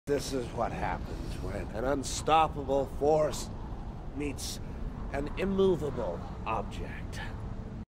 This is what happens when an unstoppable force meets an immovable object.